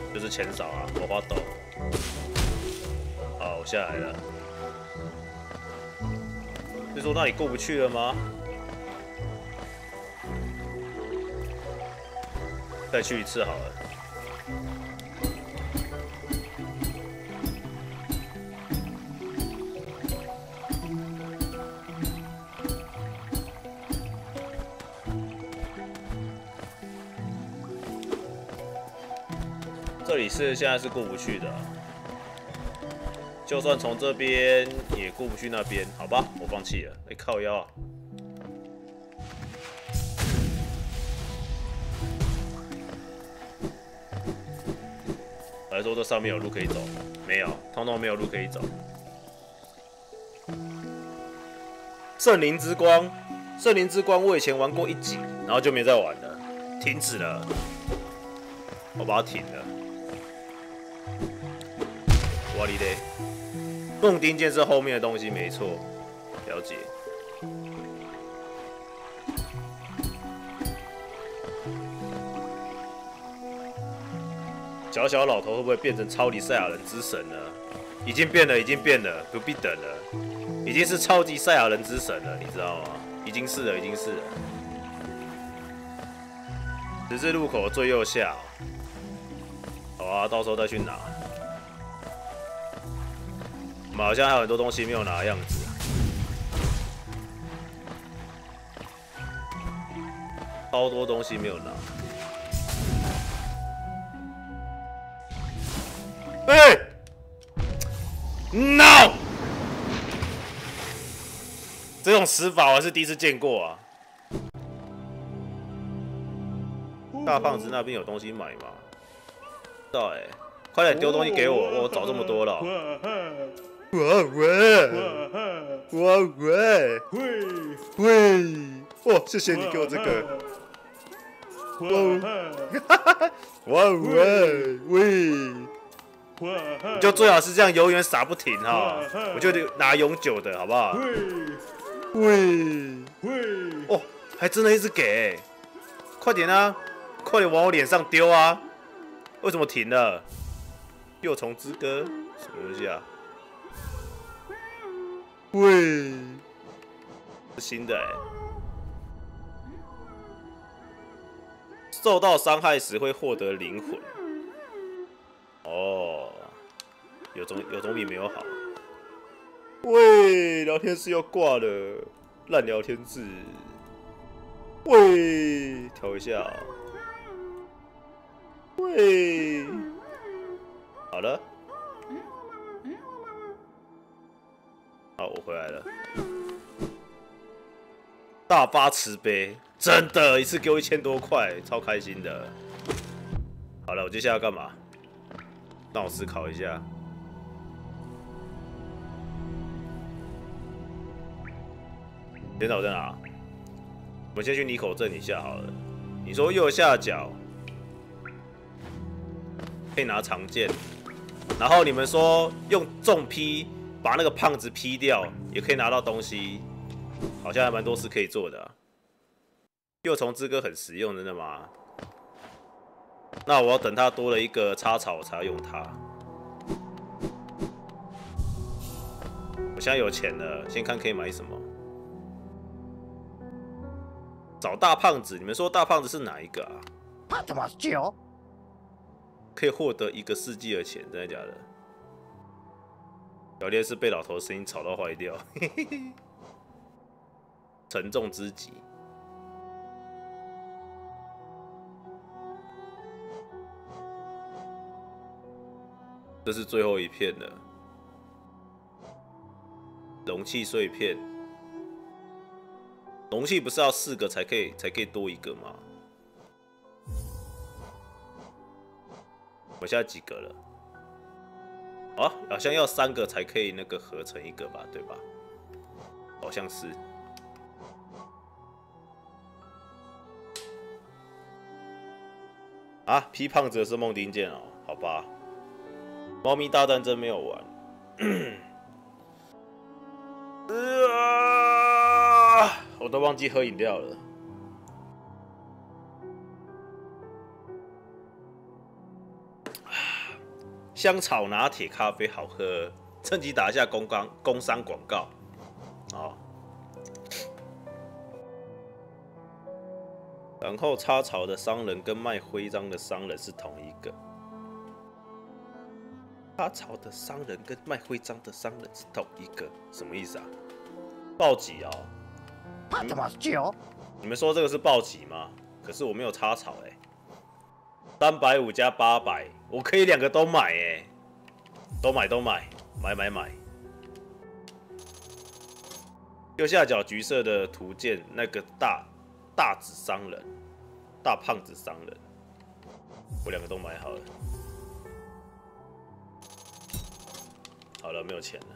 就是钱少啊，我花抖。好，我下来了。是说那里过不去了吗？再去一次好了。这里是现在是过不去的，就算从这边也过不去那边，好吧，我放弃了。哎、靠腰啊！来说这上面有路可以走，没有，通通没有路可以走。圣灵之光，圣灵之光，我以前玩过1集，然后就没再玩了，停止了。我把它停了。哇哩嘞！梦丁剑是后面的东西，没错，了解。小小老头会不会变成超级赛亚人之神呢？已经变了，已经变了，不必等了，已经是超级赛亚人之神了，你知道吗？已经是了，已经是了。十字路口最右下，好啊，到时候再去拿。我们好像还有很多东西没有拿的样子。超多东西没有拿。哎 ，No！ 这种死法我还是第一次见过啊！大胖子那边有东西买吗？不知道哎，快点丢东西给我，我找这么多了。哇，谢谢你给我这个。你就最好是这样永远撒不停哈，我就拿永久的好不好？哦，还真的一直给、欸，快点啊，快点往我脸上丢啊！为什么停了？幼虫之歌什么东西啊？喂，是新的哎、欸。受到伤害时会获得灵魂。哦，有总比没有好。喂，聊天室又挂了，烂聊天室。喂，调一下。喂，好了。好，我回来了。大发慈悲，真的，一次给我1000多块，超开心的。好了，我接下来要干嘛？让我思考一下。电脑在哪？我们先去拟口证一下好了。你说右下角可以拿长剑，然后你们说用重劈把那个胖子劈掉，也可以拿到东西，好像还蛮多事可以做的、啊。幼虫之歌很实用，真的吗？那我要等它多了一个插槽，我才要用它。我现在有钱了，先看可以买什么。找大胖子，你们说大胖子是哪一个啊？ 他怎么救？ 可以获得1个世纪的钱，真的假的？小烈是被老头的声音吵到坏掉，沉重之极。这是最后一片了，容器碎片。容器不是要4个才可以多1个吗？我现在几个了？啊，好像要3个才可以那个合成1个吧，对吧？好像是。啊，劈胖子的是梦丁剑哦，好吧。猫咪大战争没有玩。我都忘记喝饮料了。 香草拿铁咖啡好喝，趁机打一下工商广告。哦。然后插槽的商人跟卖徽章的商人是同一个。插槽的商人跟卖徽章的商人是同一个，什么意思啊？暴击哦。 他怎么救？ 你们说这个是暴击吗？可是我没有插槽350加800，我可以2个都买都买。右下角橘色的图鉴，那个大子商人，大胖子商人，我2个都买好了。好了，没有钱了。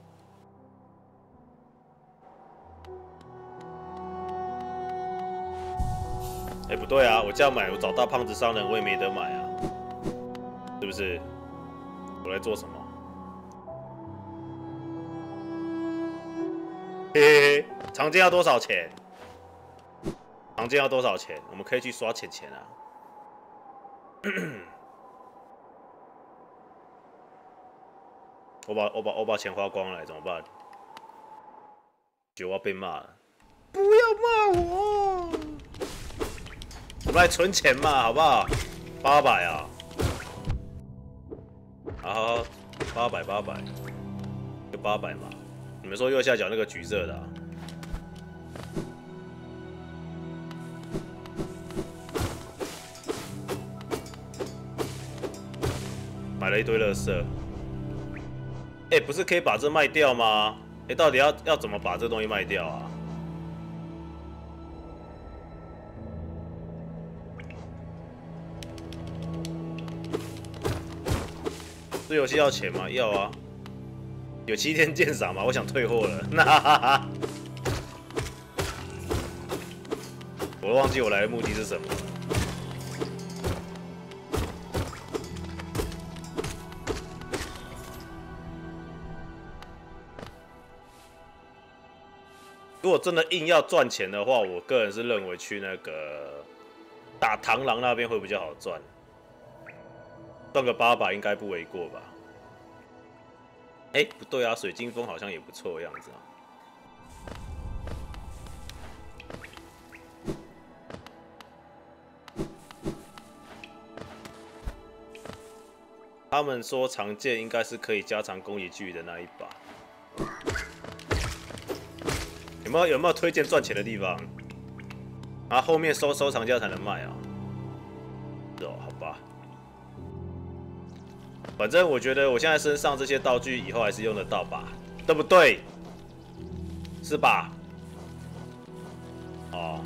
不对啊，我这样买，我找大胖子商人，我也没得买啊，是不是？我来做什么？嘿嘿嘿，常见要多少钱？常见要多少钱？我们可以去刷钱啊。我把钱花光了，怎么办？就要被骂了。不要骂我！我们来存钱嘛，好不好？800啊！好，800，就800嘛。你们说右下角那个橘色的啊？买了一堆垃圾。不是可以把这卖掉吗？到底要怎么把这东西卖掉啊？这游戏要钱吗？要啊。有7天鉴赏吗？我想退货了。我忘记我来的目的是什么了。如果真的硬要赚钱的话，我个人是认为去那个打螳螂那边会比较好赚，赚个800应该不为过吧？不对啊，水晶风好像也不错的样子啊。他们说常见应该是可以加长攻击距离的那一把。有没有推荐赚钱的地方？然后后面收藏家才能卖啊？好吧。反正我觉得我现在身上这些道具以后还是用得到吧，对不对？是吧？哦。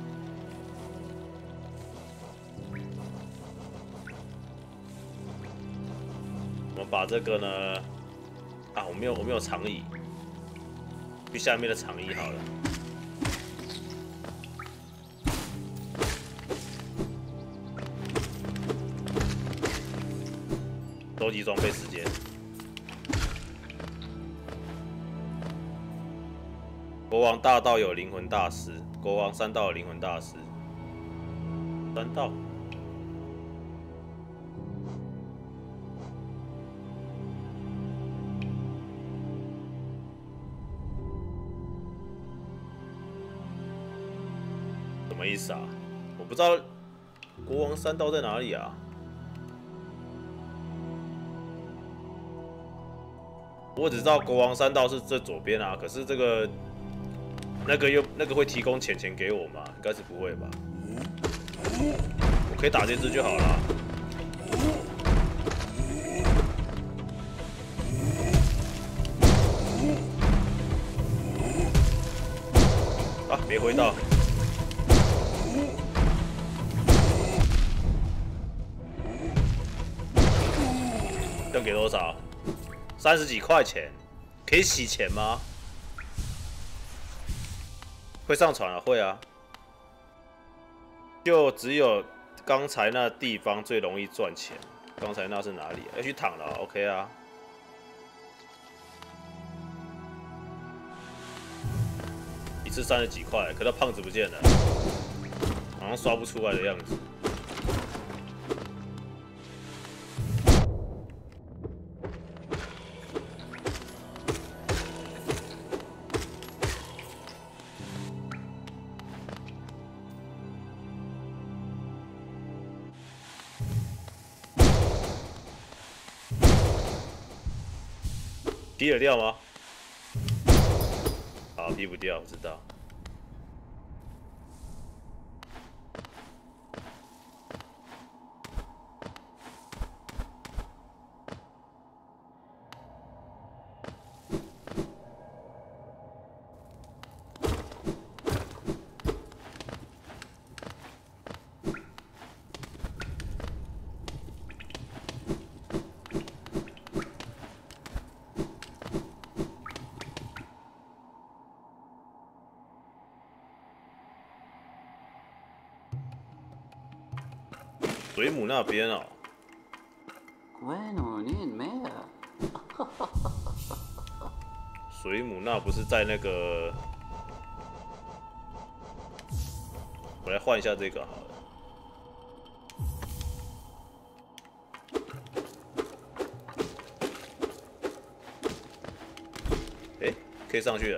我们把这个呢？我没有长椅。去下面的长椅好了。收集装备时间。国王大道有灵魂大师，国王3道有灵魂大师。3道。什么意思啊？我不知道国王3道在哪里啊？我只知道国王3道是这左边啊，可是这个那个会提供钱给我吗？应该是不会吧？我可以打这只就好了。没回到。要给多少？30几块钱，可以洗钱吗？会上传啊，会啊。就只有刚才那地方最容易赚钱。刚才那是哪里？要去躺了 ，OK 啊。一次30几块，可那胖子不见了，好像刷不出来的样子。 劈得掉吗？好，劈不掉，我知道。水母那边哦。水母那不是在那个？我来换一下这个好了。哎，可以上去了。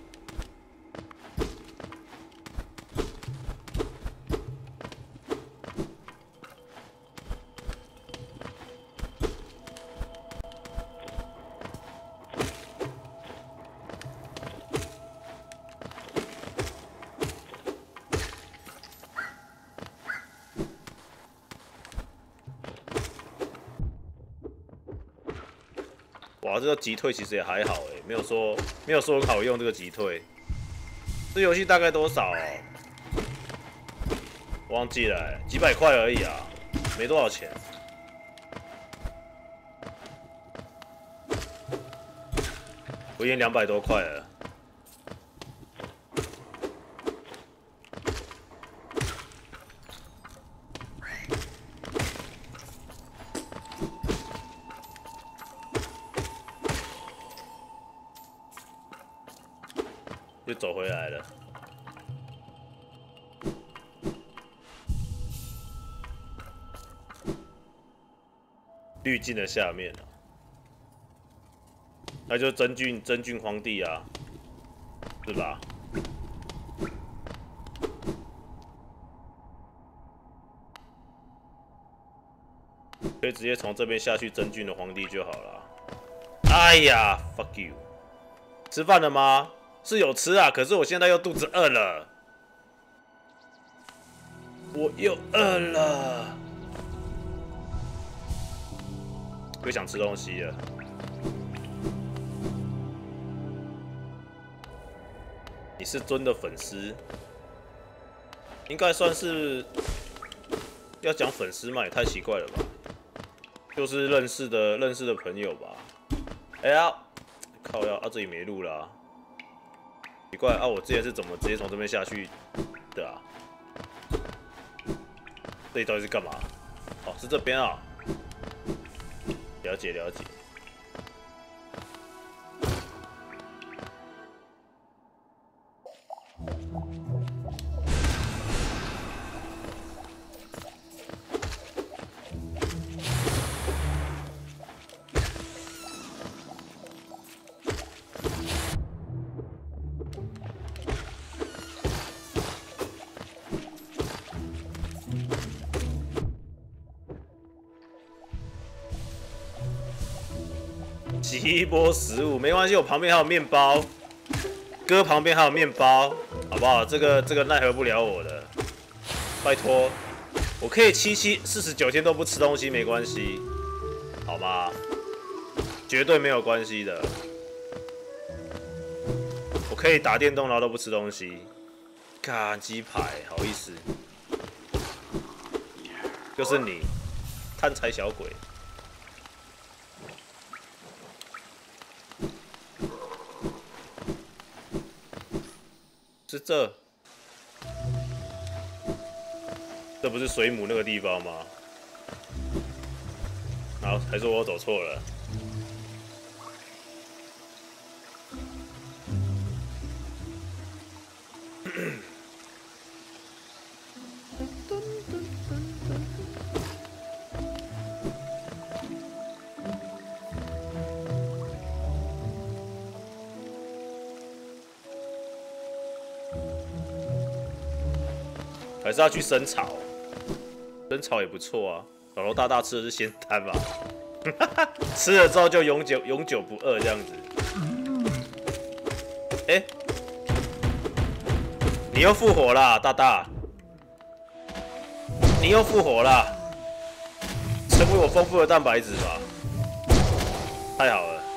哇，这个击退其实也还好哎，没有说很好用这个击退。这游戏大概多少、哦？忘记了、欸，几百块而已啊，没多少钱。我已经200多块了。又走回来了。滤镜的下面啊，那就真菌皇帝啊，是吧？可以直接从这边下去真菌的皇帝就好了。哎呀 ，fuck you！ 吃饭了吗？是有吃啊，可是我现在又肚子饿了，我又饿了，又想吃东西了。你是尊的粉丝，应该算是要讲粉丝嘛，也太奇怪了吧？就是认识的朋友吧。哎呀，靠腰啊，这里没路啦、啊。奇怪啊！我之前是怎么直接从这边下去的啊？这里到底是干嘛？哦，是这边啊。了解了解。奇波食物没关系，我旁边还有面包，哥旁边还有面包，好不好？这个奈何不了我的，拜托，我可以49天都不吃东西没关系，好吗？绝对没有关系的，我可以打电动然后都不吃东西，干鸡排，好意思，就是你，贪财小鬼。是这不是水母那个地方吗？然后还说我走错了。还是要去生草，生草也不错啊。老头大大吃的是仙丹吧？ 吃了之后就永久不饿这样子。哎，你又复活啦，大大！你又复活啦！成为我丰富的蛋白质吧！太好了！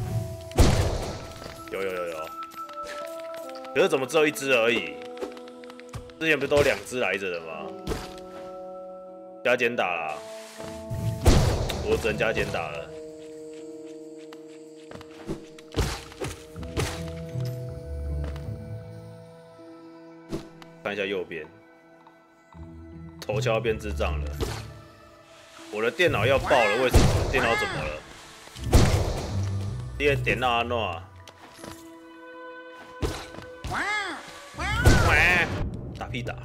有。可是怎么只有1只而已？之前不是都2只来着的吗？加减打啦，我只能加减打了。看一下右边，头敲变智障了。我的电脑要爆了，为什么？电脑怎么了？你的电脑安怎？打屁打！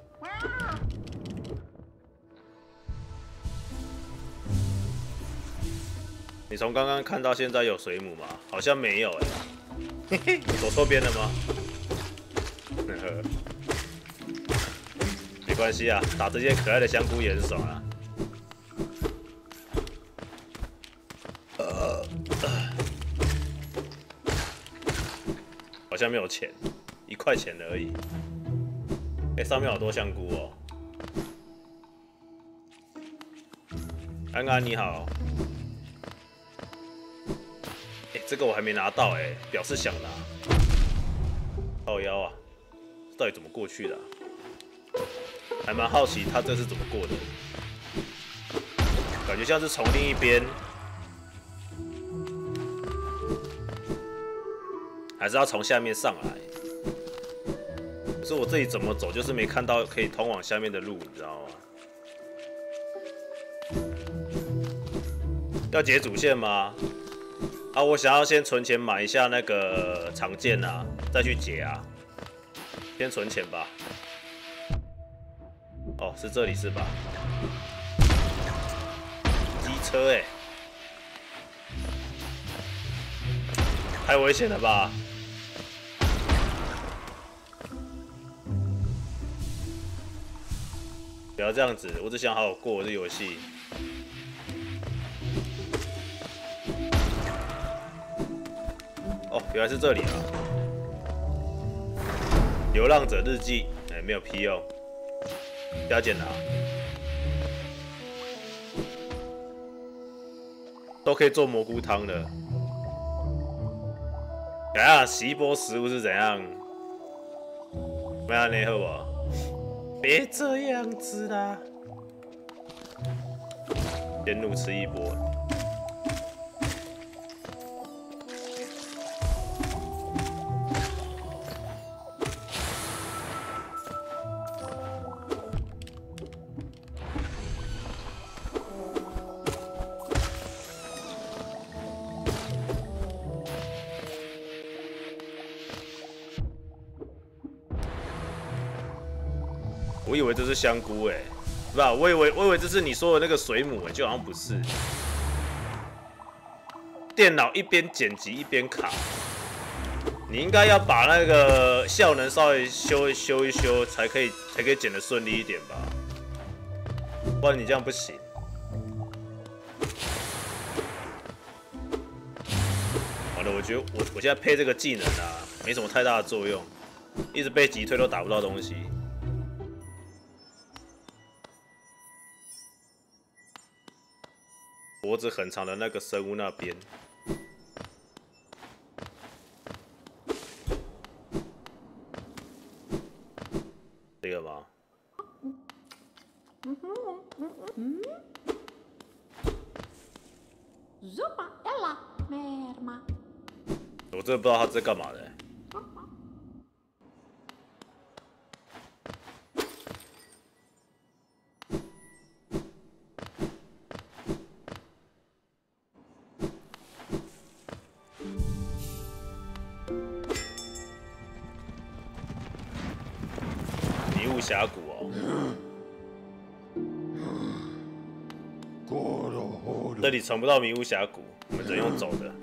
你从刚刚看到现在有水母吗？好像没有哎、欸。走错边了吗？没关系啊，打这些可爱的香菇也很爽啊。好像没有钱，1块钱而已。哎、上面好多香菇哦。安安你好。哎、这个我还没拿到哎、表示想拿。靠腰啊，到底怎么过去的、啊？还蛮好奇他这是怎么过的，感觉像是从另一边，还是要从下面上来。可是我这里怎么走，就是没看到可以通往下面的路，你知道吗？要解主线吗？啊，我想要先存钱买一下那个长剑啊，再去解啊。先存钱吧。哦，是这里是吧？机车哎、欸，太危险了吧！不要这样子，我只想好好过我的游戏。哦，原来是这里啊！流浪者日记，哎、欸，没有屁用，加减拿，都可以做蘑菇汤的。怎样？洗一波食物是怎样？没有你好不？别这样子啦！先怒吃一波。我以为这是香菇哎、欸，不，我以为这是你说的那个水母哎、欸，就好像不是。电脑一边剪辑一边卡，你应该要把那个效能稍微修一修，才可以剪得顺利一点吧，不然你这样不行。完了，我觉得我现在配这个技能啊，没什么太大的作用，一直被击退都打不到东西。脖子很长的那个生物那边，这个吗？我真的不知道他在干嘛的、欸。迷雾峡谷哦，这里传不到迷雾峡谷，我们只能用走的。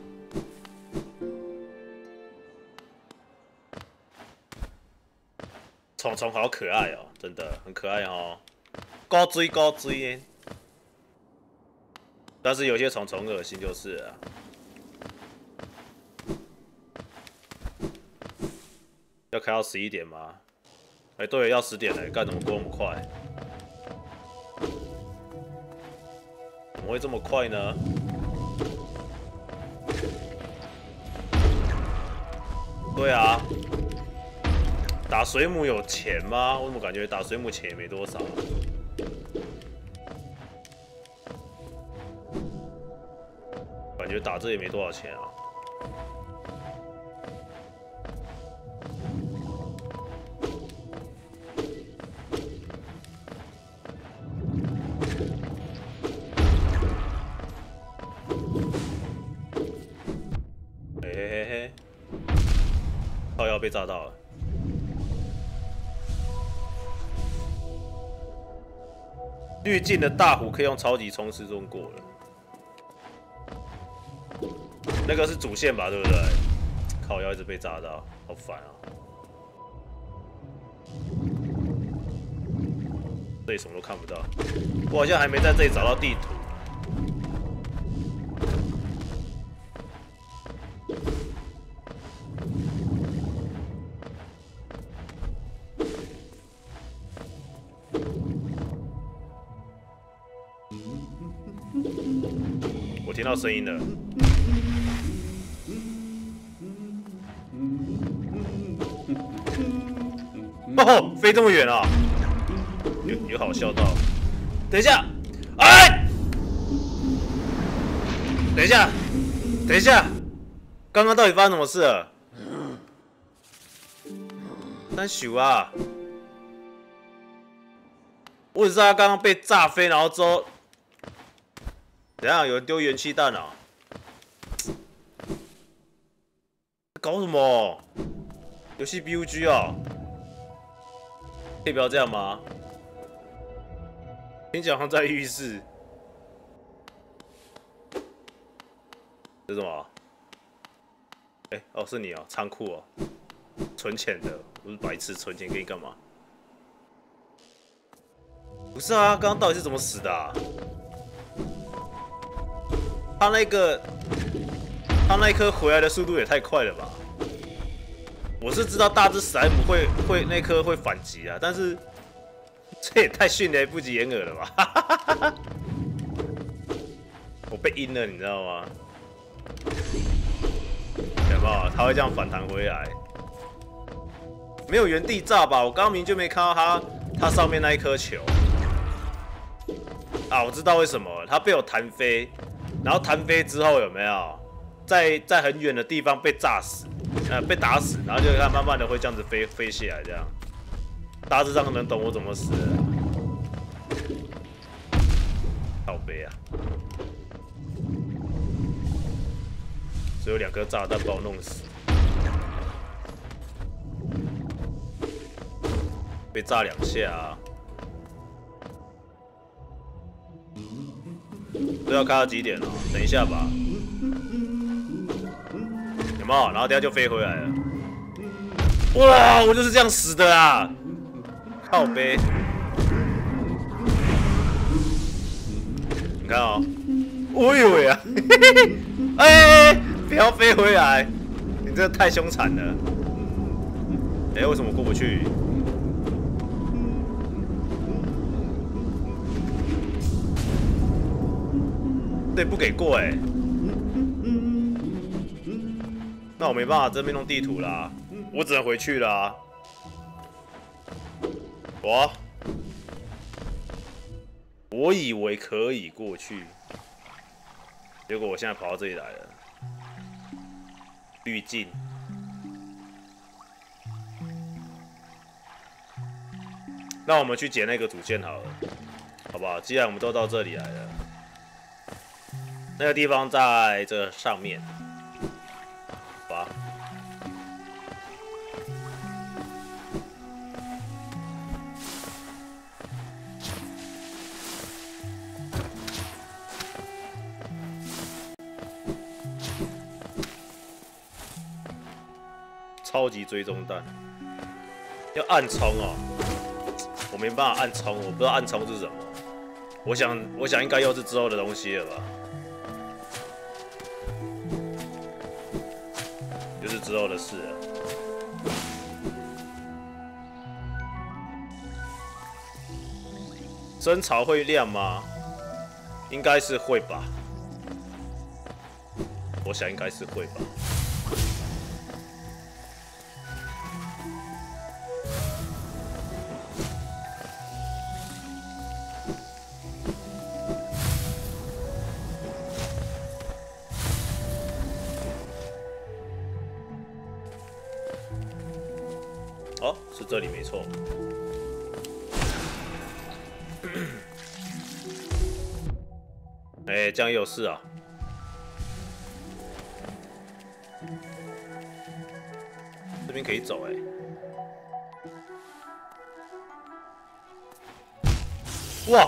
虫虫好可爱哦，真的很可爱哦，高追高追耶！ 但是有些虫很恶心，就是了。要开到11点吗？哎，对，要10点了，干怎么过那么快？怎么会这么快呢？对啊，打水母有钱吗？我怎么感觉打水母钱也没多少？感觉打这也没多少钱啊。嘿嘿嘿，靠腰被炸到了。滤镜的大湖可以用超级冲刺中过了。那个是主线吧，对不对？靠腰一直被炸到，好烦啊！这里什么都看不到，我好像还没在这里找到地图。我听到声音了。哦，飞这么远啊！有好笑到。等一下，哎！等一下，等一下，刚刚到底发生什么事了？三宿啊！我只知道他刚刚被炸飞，然后之后，怎样？有人丢元气弹啊？搞什么？游戏 BUG 啊？可以不要这样吗？听起来好像在浴室。这是什么？哎、欸，哦，是你哦，仓库哦，存钱的，我是白痴，存钱给你干嘛？不是啊，刚刚到底是怎么死的啊？他那一颗回来的速度也太快了吧！我是知道大只史莱姆会那颗会反击啊，但是这也太迅雷不及掩耳了吧！我被阴了，你知道吗？有没有？他会这样反弹回来？没有原地炸吧？我刚明就没看到他上面那一颗球。啊，我知道为什么了，他被我弹飞，然后弹飞之后有没有在很远的地方被炸死？被打死，然后就看慢慢的会这样子飞起来，这样。大致上能懂我怎么死的啦。靠背啊！只有2颗炸弹把我弄死，被炸2下啊！这要开到几点了？等一下吧。有没有？然后等下就飞回来了。哇！我就是这样死的啊！靠背。你看哦，我以为啊，哎，不要飞回来！你这太凶残了。哎，为什么过不去？对，不给过哎。那我没办法这边弄地图啦，我只能回去啦。我以为可以过去，结果我现在跑到这里来了。滤镜，那我们去捡那个主线好了，好不好？既然我们都到这里来了，那个地方在这上面。吧，超级追踪弹，要暗冲哦，我没办法暗冲，我不知道暗冲是什么。我想应该又是之后的东西了吧。 就是之后的事了。深潮会亮吗？应该是会吧。我想应该是会吧。哦，是这里没错。哎、这样也有事啊。这边可以走哎、哇！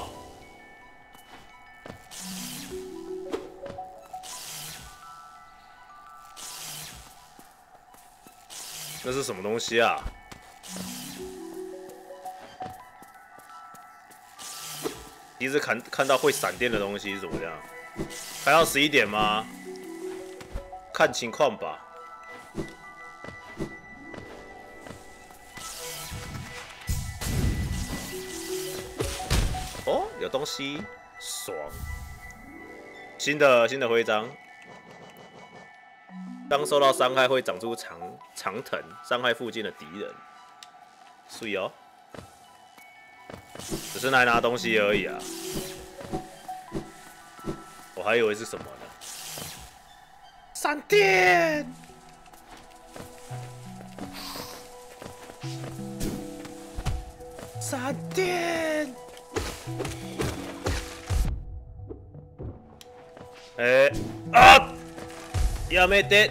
那是什么东西啊？第一次看到会闪电的东西是怎么样？还要11点吗？看情况吧。哦，有东西，爽！新的徽章，当受到伤害会长出长藤，伤害附近的敌人。水哦，只是来拿东西而已啊。我还以为是什么呢？闪电！闪电！哎、啊！やめて！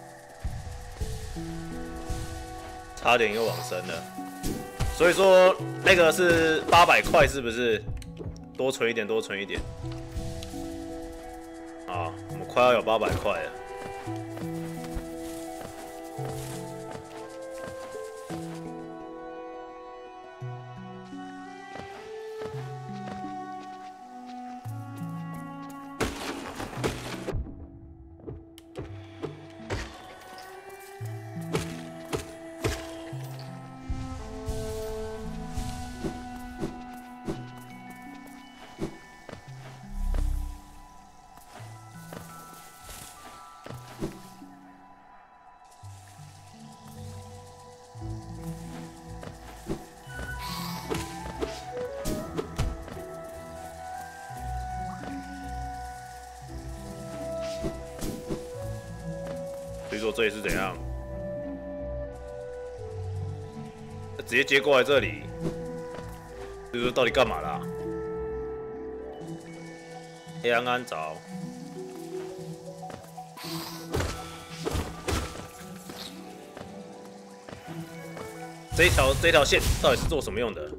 差点又往生了。所以说那个是800块，是不是？多存一点，多存一点。啊，我们快要有800块了。所以说这里是怎样？直接接过来这里，所以说到底干嘛啦？黑暗安着。这条线到底是做什么用的？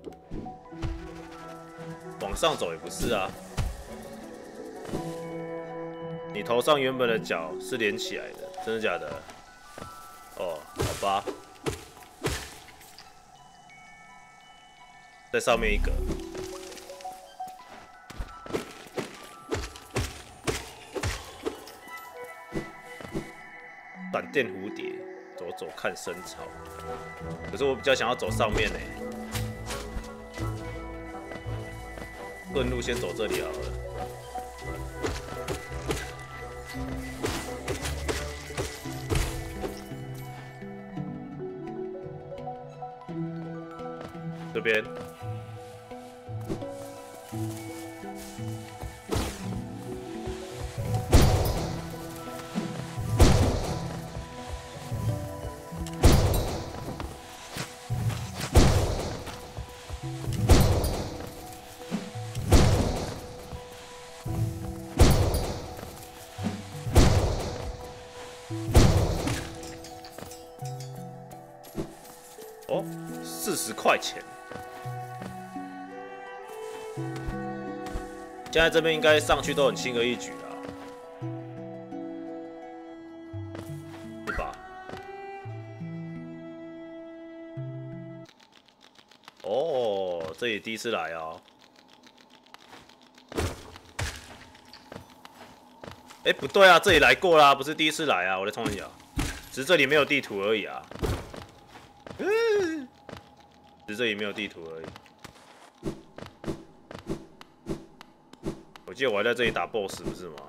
往上走也不是啊。你头上原本的角是连起来的，真的假的？哦，好吧。在上面一个。闪电蝴蝶，走走看深潮。可是我比较想要走上面呢。顺路先走这里好了。这边。哦，40块钱。现在这边应该上去都很轻而易举啦，是吧？哦，这里第一次来哦。哎，不对啊，这里来过啦，不是第一次来啊，我在冲你啊。 只是这里没有地图而已啊。只是这里没有地图而已。我记得我还在这里打 BOSS 不是吗？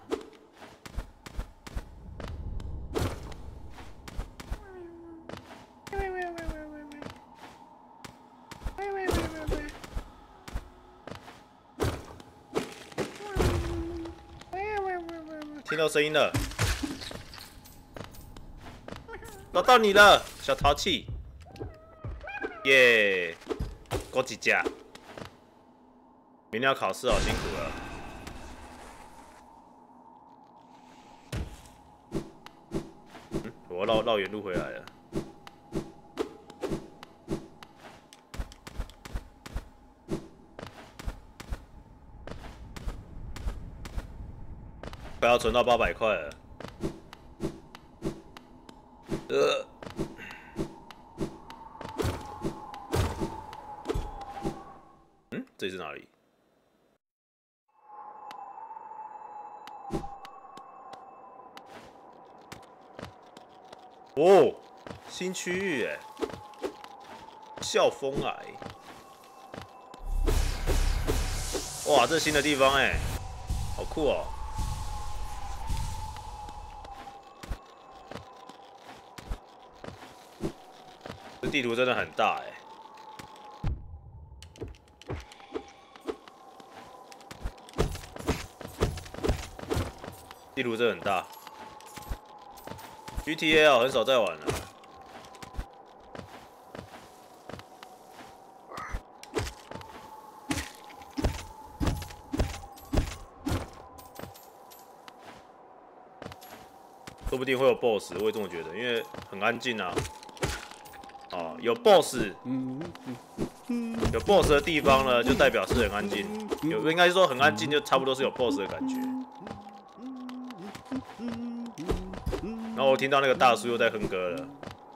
听到声音了，找到你了，小淘气！耶，够几架！明天要考试哦，辛苦了。我要绕远路回来了。快要存到800块了。这里是哪里？哦，新区域哎，笑风崖。哇，这是新的地方哎，好酷哦！这地图真的很大哎。地图真的很大。GTA 啊，很少在玩了。说不定会有 BOSS， 我也这么觉得，因为很安静啊。哦，有 BOSS， 有 BOSS 的地方呢，就代表是很安静。应该说很安静，就差不多是有 BOSS 的感觉。然后我听到那个大叔又在哼歌了，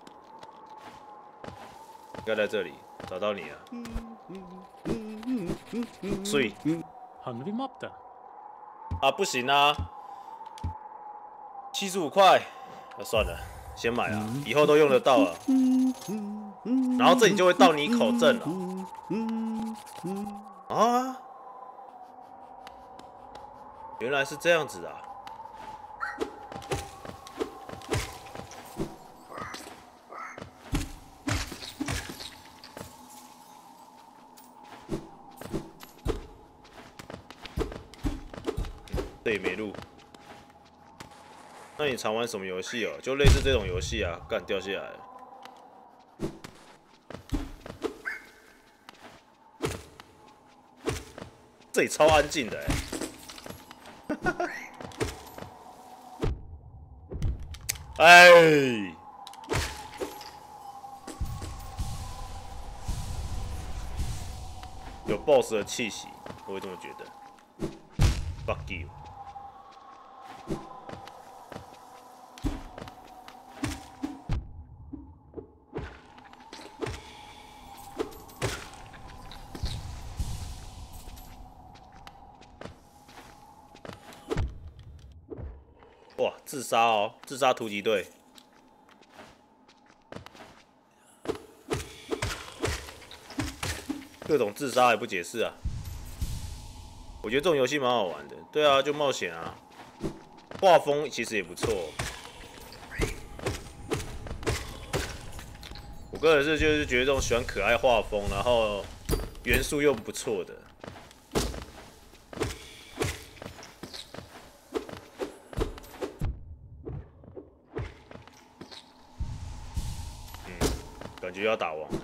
应该在这里找到你了。所以啊，不行啊，75块，算了，先买啊，以后都用得到了。然后这里就会到你口证了。啊，原来是这样子啊。这里没路。那你常玩什么游戏哦？就类似这种游戏啊，干掉下来了。这里超安静的哎。有 BOSS 的气息，我会这么觉得。Fuck you。哇，自杀哦，自杀突击队。各种自杀也不解释啊。我觉得这种游戏蛮好玩的。对啊，就冒险啊。画风其实也不错。我个人就是觉得这种喜欢可爱画风，然后元素又不错的。感觉要打王了。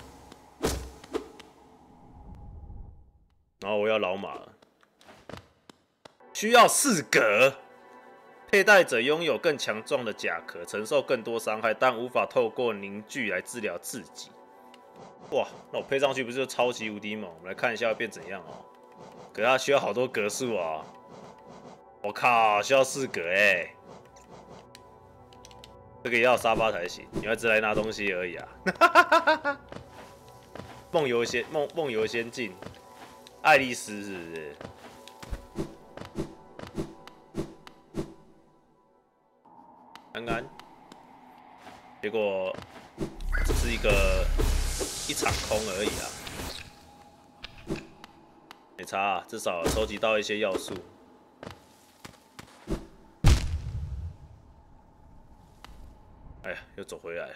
然后我要老马了。需要4格。佩戴者拥有更强壮的甲壳，承受更多伤害，但无法透过凝聚来治疗自己。哇，那我配上去不是就超级无敌猛？我们来看一下会变怎样哦。可是它需要好多格数啊！我靠，需要4格哎！这个也要沙发才行，你要只来拿东西而已啊！梦游仙境，爱丽丝是不是？安安， 结果只是一场空而已啊，没差啊，至少收集到一些要素。哎呀，又走回来了。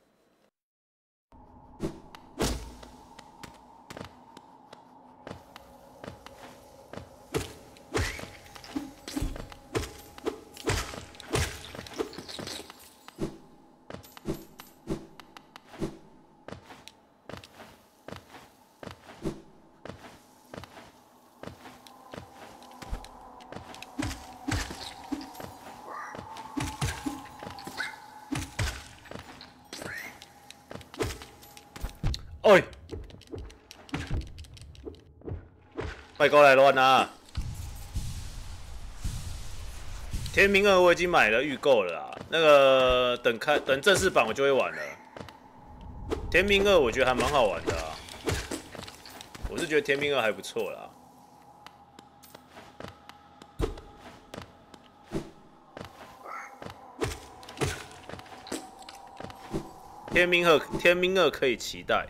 哎，快过来乱啊！天命2我已经买了预购了啦，那个等正式版我就会玩了。天命2我觉得还蛮好玩的啊，我是觉得天命2还不错啦。天命2可以期待。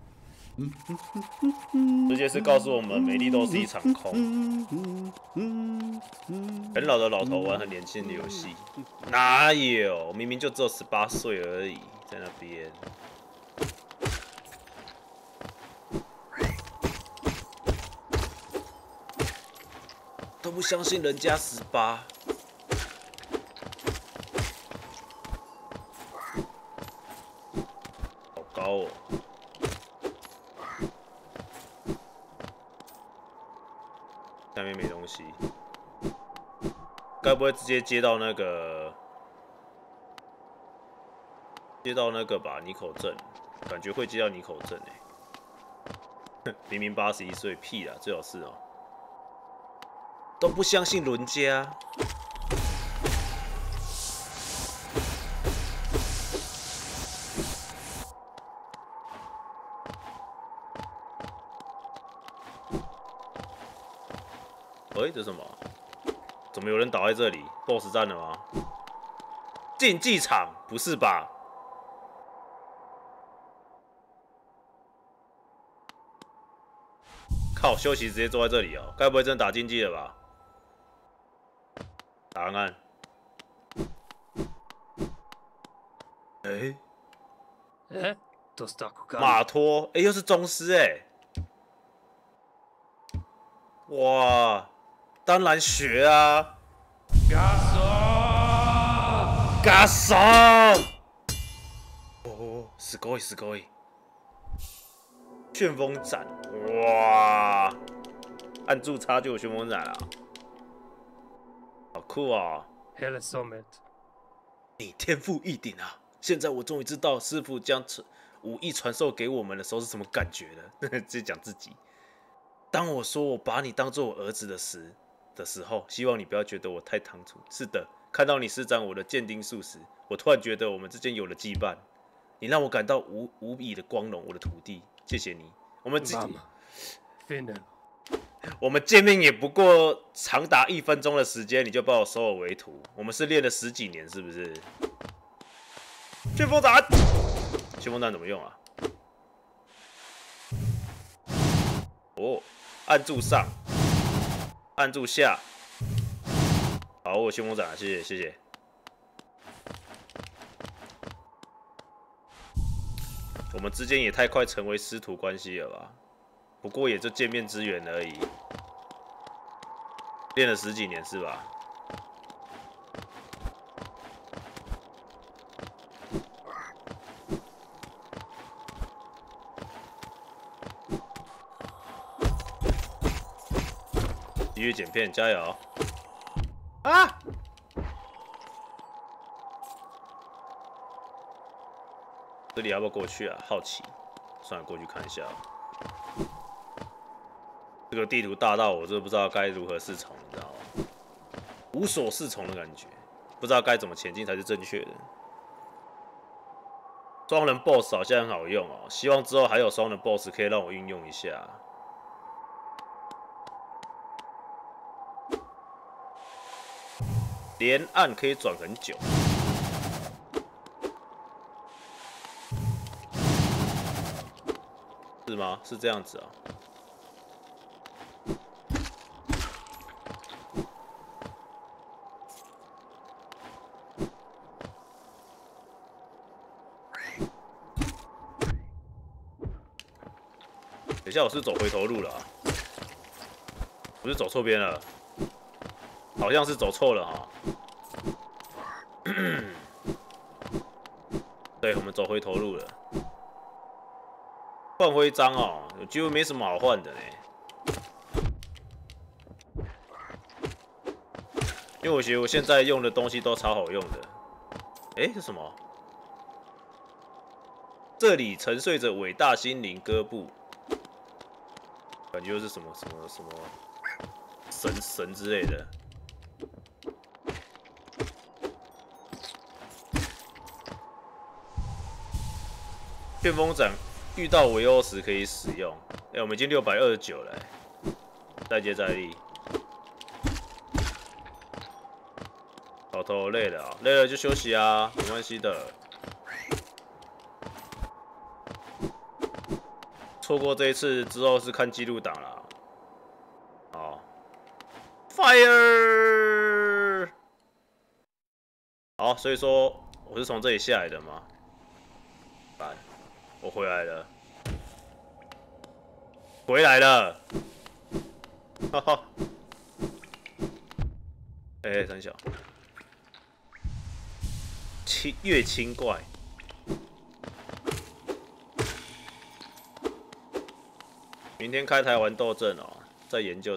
这件事告诉我们，美丽都是一场空。很老的老头玩很年轻的游戏，哪有？明明就只有18岁而已，在那边。都不相信人家18。好高哦！下面没东西，该不会直接接到那个吧？尼口镇，感觉会接到尼口镇明明81岁，屁啦，最好是哦。都不相信伦家。哎，这什么？怎么有人倒在这里 ？BOSS 战了吗？竞技场？不是吧？靠，休息直接坐在这里哦，该不会真的打竞技了吧？答案。马托，又是宗师哇，当然学啊！嘎桑，哦，すごいすごい，旋风斩，哇，按住叉就有旋风斩啊，好酷啊！你天赋异禀啊！现在我终于知道师傅将武艺传授给我们的时候是什么感觉了。直接讲自己。当我说我把你当做我儿子的时候，希望你不要觉得我太唐突。是的，看到你施展我的剑钉术时，我突然觉得我们之间有了羁绊。你让我感到无比的光荣，我的徒弟，谢谢你。我们见面也不过长达1分钟的时间，你就把我收我为徒。我们是练了10几年，是不是？旋风斩，旋风斩怎么用啊？哦，按住上，按住下。好，我旋风斩了，谢谢谢谢。我们之间也太快成为师徒关系了吧？不过也就见面之缘而已。练了10几年是吧？继续剪片，加油！啊！这里要不要过去啊？好奇，算了，过去看一下。这个地图大到我真的不知道该如何是从，你知道吗？无所适从的感觉，不知道该怎么前进才是正确的。双人 BOSS 好像很好用哦，希望之后还有双人 BOSS 可以让我运用一下。连按可以转很久。 是吗？是这样子啊。等一下，我是走回头路了啊，不是走错边了，好像是走错了哈。对，我们走回头路了。换徽章哦，几乎没什么好换的呢。因为我觉得我现在用的东西都超好用的。哎，是什么？这里沉睡着伟大心灵歌部，感觉是什么神之类的。旋风斩遇到维欧时可以使用。哎，我们已经629了，再接再厉。老头累了啊，累了就休息啊，没关系的。错过这一次之后是看记录档啦。好 ，Fire！ 好，所以说我是从这里下来的嘛。来，我回来了，回来了，哈哈。哎，三小，月清怪。明天开台玩斗阵哦，再研究。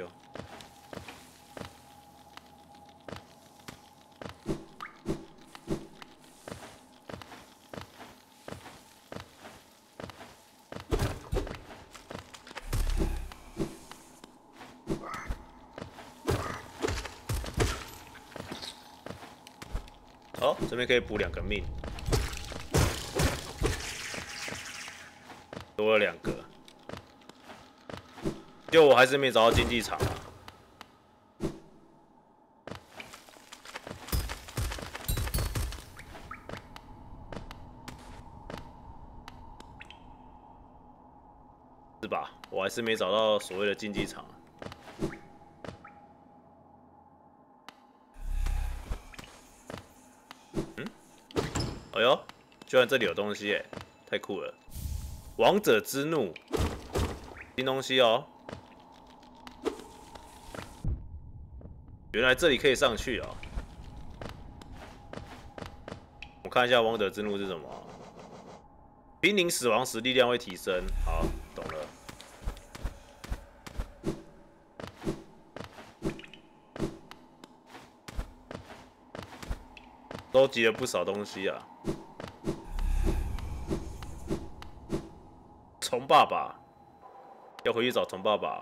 哦，这边可以补2个命，多了2个。就我还是没找到竞技场啊。是吧？我还是没找到所谓的竞技场。嗯？哎呦，居然这里有东西耶，太酷了！王者之怒，新东西哦。原来这里可以上去哦！我看一下王者之怒是什么。濒临死亡时力量会提升。好，懂了。收集了不少东西啊。虫爸爸，要回去找虫爸爸。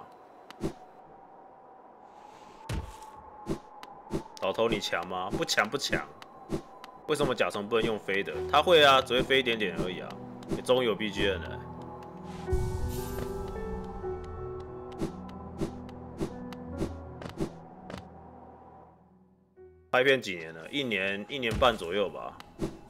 老头，你强吗？不强。为什么甲虫不能用飞的？他会啊，只会飞一点点而已啊。终于有 BGM 了。拍片几年了？1年半左右吧。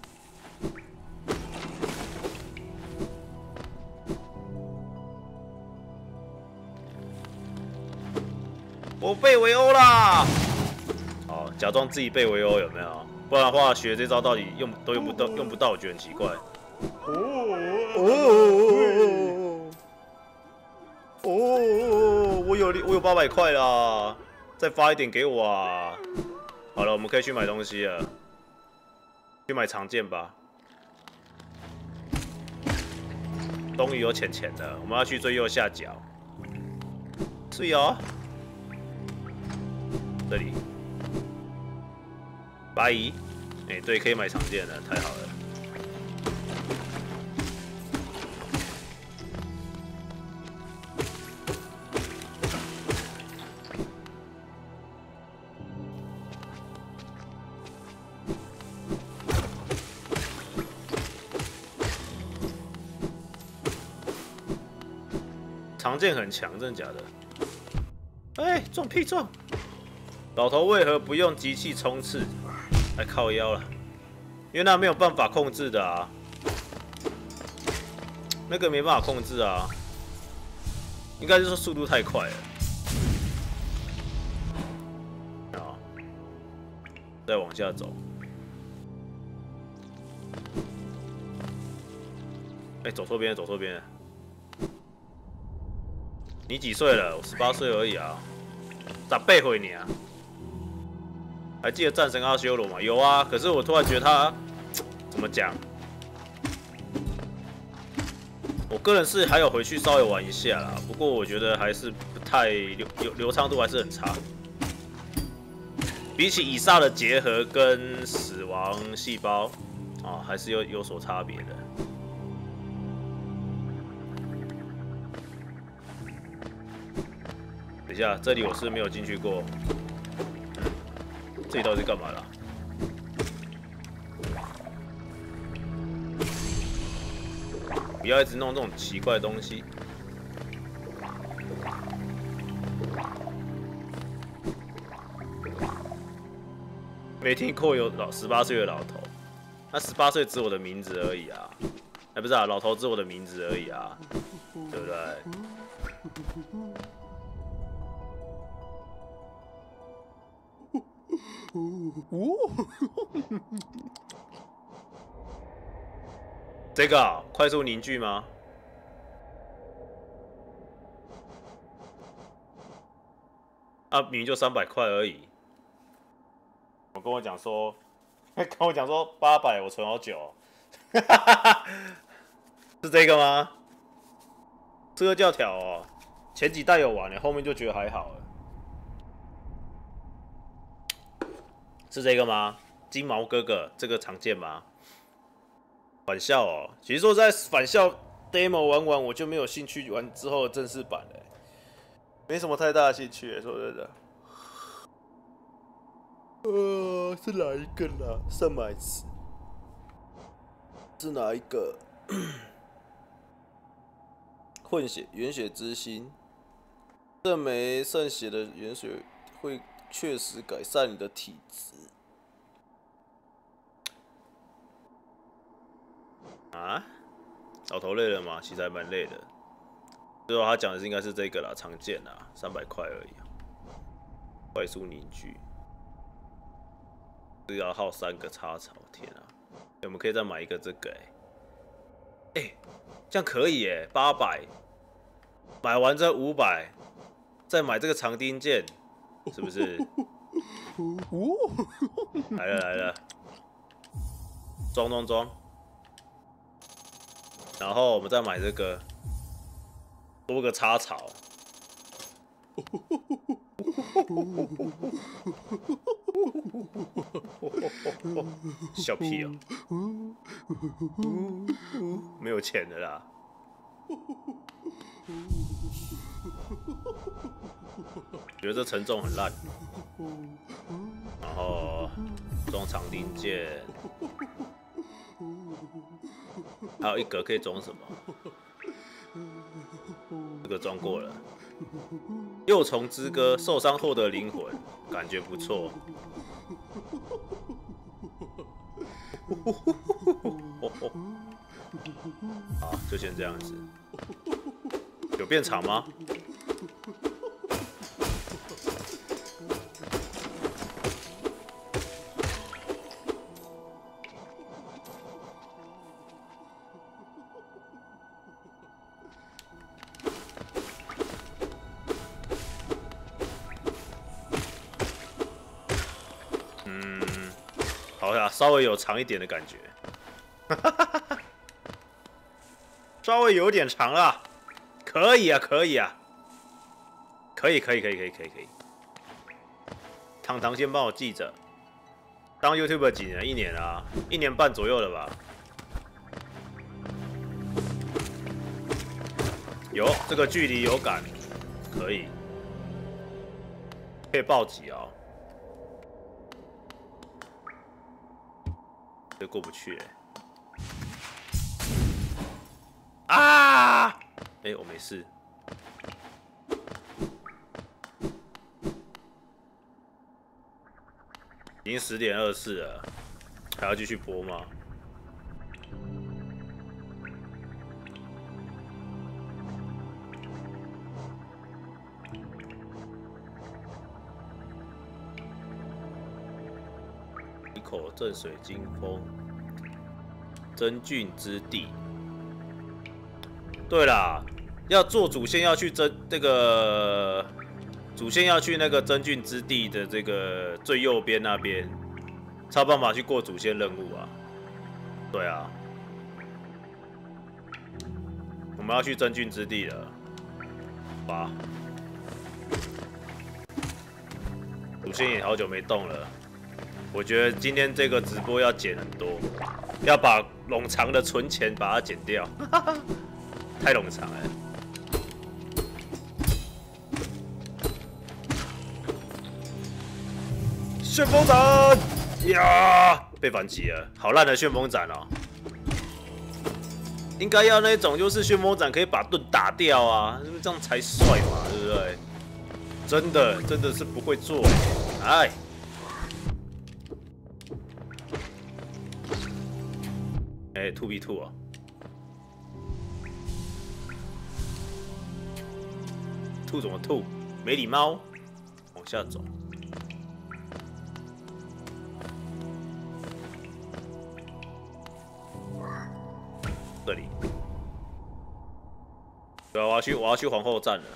我被围殴啦！好，假装自己被围殴有没有？不然的话，学这招到底用不到，我觉得很奇怪。我有800块啦，再发一点给我啊！好了，我们可以去买东西了，去买长剑吧。终于有钱了，我们要去最右下角。是哦，这里。拜姨，哎，对，可以买长剑了，太好了。长剑很强，真的假的？哎，撞屁撞！老头为何不用机器冲刺？来靠腰了，因为那没有办法控制的啊。 那个没办法控制啊，应该是说速度太快了。啊，再往下走。哎，走错边了，走错边了。你几岁了？我18岁而已啊，18岁你啊？还记得战神阿修罗吗？有啊，可是我突然觉得他怎么讲？我个人是还有回去稍微玩一下啦，不过我觉得还是不太流畅度还是很差。比起以上的结合跟死亡细胞啊，还是有所差别的。等一下，这里我是没有进去过，这里到底是干嘛啦？不要一直弄这种奇怪的东西。没听过有18岁的老头，那18岁只我的名字而已啊！哎，不是啊，老头只我的名字而已啊，对不对？这个啊，快速凝聚吗？啊，明明就300块而已。跟我讲说800，我存好久，是这个吗？这个教条哦，前几代有玩的，后面就觉得还好了。是这个吗？金毛哥哥，这个常见吗？返校哦，其实说在返校 demo 玩完，我就没有兴趣玩之后的正式版了，没什么太大的兴趣，说真的。是哪一个啦？圣买词是哪一个？混血原血之心，这枚渗血的原血会确实改善你的体质。啊？老头累了吗？其实还蛮累的。最后他讲的应该是这个啦，常见啦，300块而已。快速凝聚。这要耗3个插槽，天啊！我们可以再买一个这个这样可以800，买完这500，再买这个长钉剑，是不是？来了来了，装，然后我们再买这个，多个插槽。笑屁哦！没有钱的啦。觉得这承重很烂，然后装长钉剑，还有一格可以装什么？这个装过了。幼虫之歌，受伤后的灵魂，感觉不错。好，就先这样子。有变长吗？好呀，稍微有长一点的感觉，稍微有点长啦，可以啊，可以啊，可以。糖先帮我记着，当 YouTuber 几年？1年啊，1年半左右了吧？有这个距离有感，可以暴击哦。这过不去啊！我没事。已经10点24了，还要继续播吗？ 口镇水晶峰，真菌之地。对啦，要做主线要去主线要去那个真菌之地的这个最右边那边，才有办法去过主线任务啊。对啊，我们要去真菌之地了，吧？主线也好久没动了，我觉得今天这个直播要减很多，要把冗长的存钱把它减掉，太冗长了。旋风斩呀，被反击了，好烂的旋风斩哦！应该要那种就是旋风斩可以把盾打掉啊，这样才帅嘛，对不对？真的是不会做，哎。哎，2v2啊！吐怎么吐？没礼貌！往下走。这里。对啊，我要去皇后站了。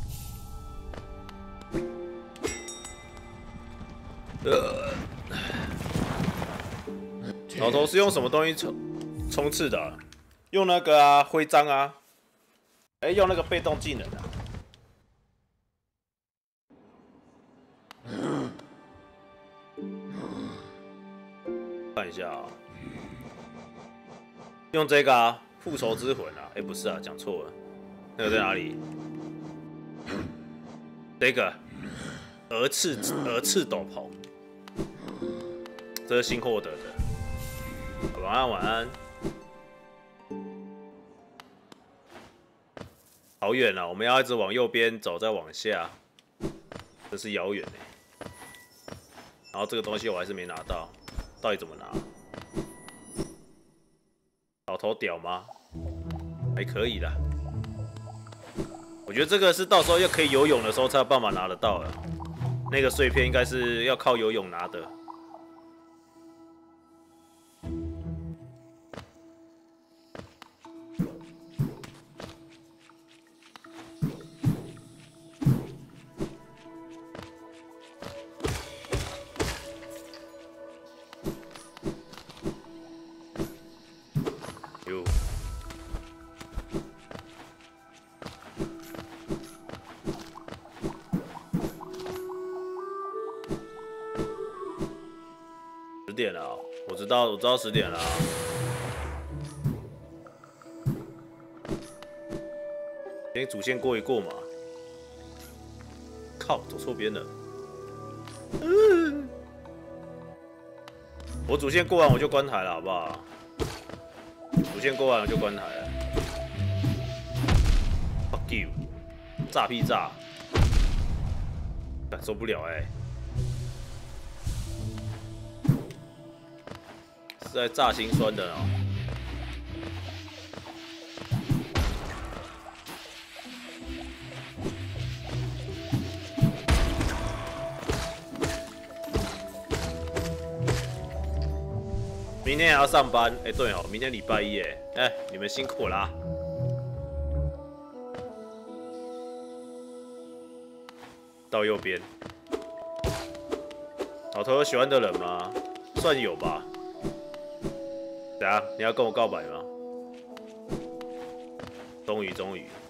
老头是用什么东西冲刺的啊？用那个啊，徽章啊。哎，用那个被动技能啊。看一下啊，用这个啊，复仇之魂啊。哎，不是啊，讲错了。那个在哪里？这个鹅翅斗篷，这是新获得的。晚安，晚安。好远啊！我们要一直往右边走，再往下，这是遥远哎。然后这个东西我还是没拿到，到底怎么拿？老头屌吗？还可以啦。我觉得这个是到时候要可以游泳的时候才有办法拿得到的。那个碎片应该是要靠游泳拿的。10点了、喔，我知道10点了、啊。先主线过一过嘛。靠，走错边了。我主线过完我就关台了，好不好？主线过完我就关台了。Fuck you！ 炸屁炸！受不了哎、欸！是在炸心酸的哦。明天还要上班，哎、欸，对哦，明天礼拜一，哎，你们辛苦啦。到右边，老头有喜欢的人吗？算有吧。怎样？你要跟我告白吗？终于。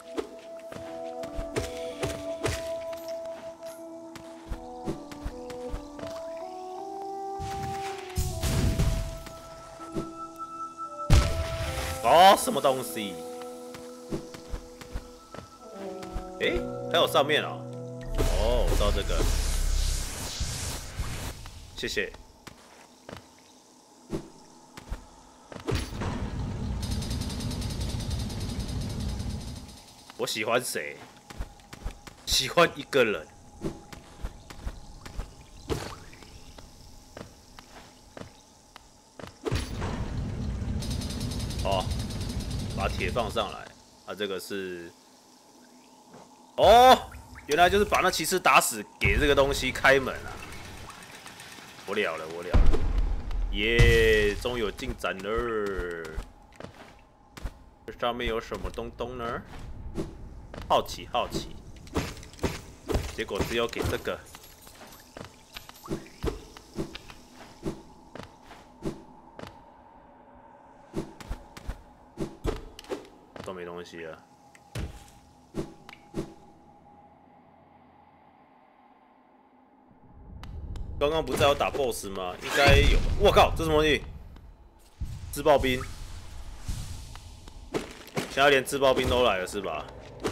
哦，什么东西？哎，还有上面哦。哦，我知道这个。谢谢。我喜欢谁？喜欢一个人。哦，把铁放上来。啊，这个是……哦，原来就是把那骑士打死，给这个东西开门啊！我了了。 耶，终于有进展了。这上面有什么东东呢？好奇好奇。结果只有给这个。都没东西了。刚刚不是要打 BOSS 吗？应该有。我靠，这什么东西？自爆兵。现在连自爆兵都来了是吧？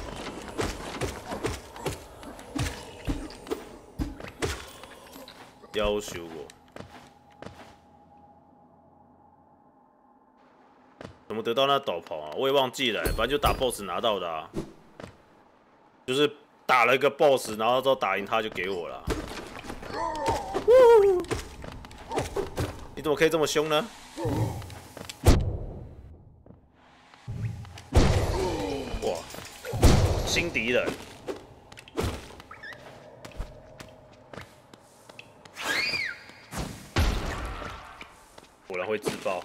要求我。怎么得到那斗篷啊？我也忘记了、反正就打 BOSS 拿到的啊。就是打了一个 BOSS， 然后之后打赢他就给我了。你怎么可以这么凶呢？哇，新敌人！果然会自爆。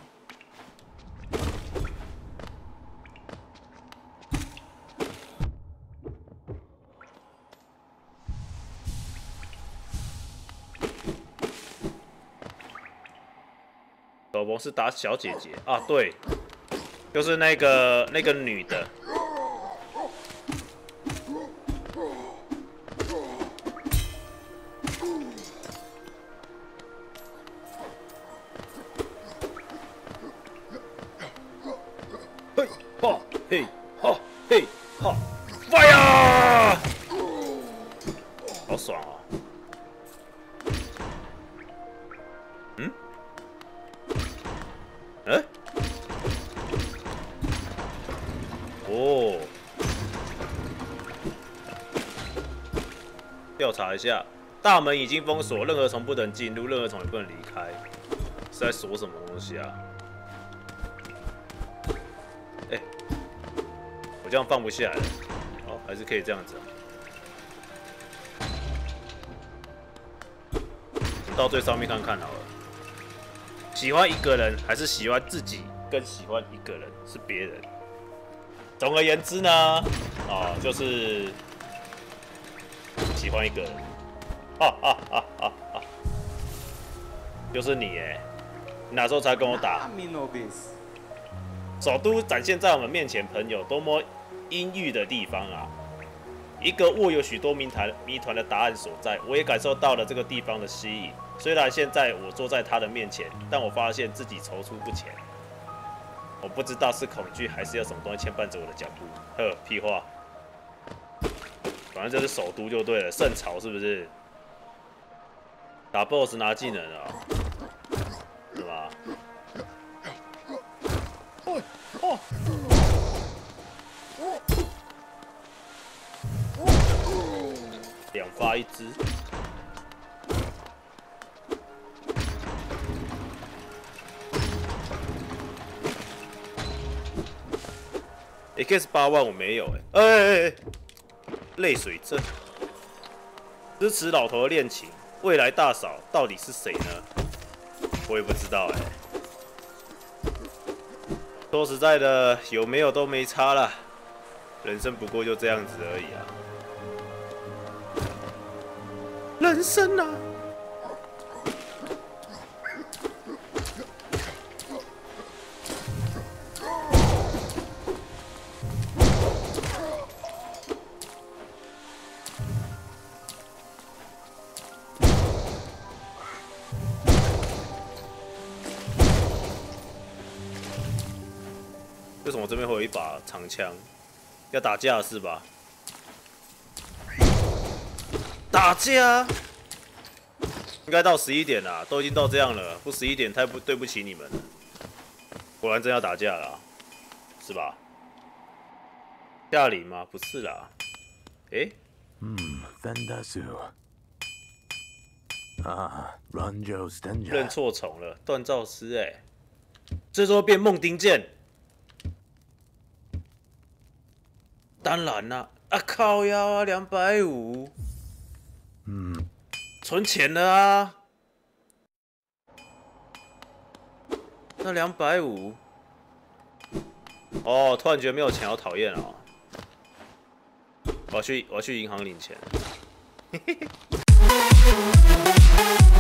斗篷是打小姐姐啊，对，就是那个女的。嘿，哈，嘿，哈，嘿，哈 ，fire！ 好爽啊！嗯？哎？哦，调查一下，大门已经封锁，任何虫不能进入，任何虫也不能离开。是在锁什么东西啊？哎、我这样放不下来了。哦，还是可以这样子、啊。我们到最上面看看好了。喜欢一个人还是喜欢自己，跟喜欢一个人是别人。总而言之呢，就是喜欢一个人，就是你哎，你哪时候才跟我打？首都展现在我们面前，朋友多么阴郁的地方啊！一个握有许多谜团的答案所在，我也感受到了这个地方的吸引。虽然现在我坐在他的面前，但我发现自己踌躇不前。我不知道是恐惧还是有什么东西牵绊着我的脚步。呵，屁话。反正这是首都就对了，圣朝是不是？打 BOSS 拿技能啊，是吧？两发一支。X8万我没有泪水症。支持老头的恋情，未来大嫂到底是谁呢？我也不知道说实在的，有没有都没差啦，人生不过就这样子而已啊。人生啊！为什么我这边会有一把长枪？要打架是吧？打架？应该到11点啦，都已经到这样了，不11点太对不起你们了。果然真要打架了，是吧？夏琳吗？不是啦。 Vendasu。Ranjo Stenja。 认错虫了，锻造师这时候变梦丁剑。当然啦，靠腰啊，250。存钱了啊！ 那250。哦，突然觉得没有钱好讨厌哦。我要去银行领钱。